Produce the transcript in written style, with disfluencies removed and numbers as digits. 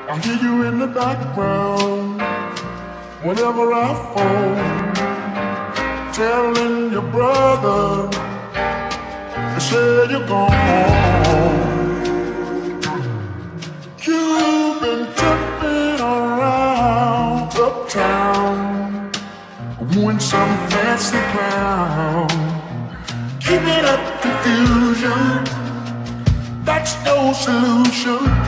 I hear you in the background whenever I phone, telling your brother to say you're gone. You've been tripping around uptown, wooing some fancy clown, keeping up confusion. That's no solution.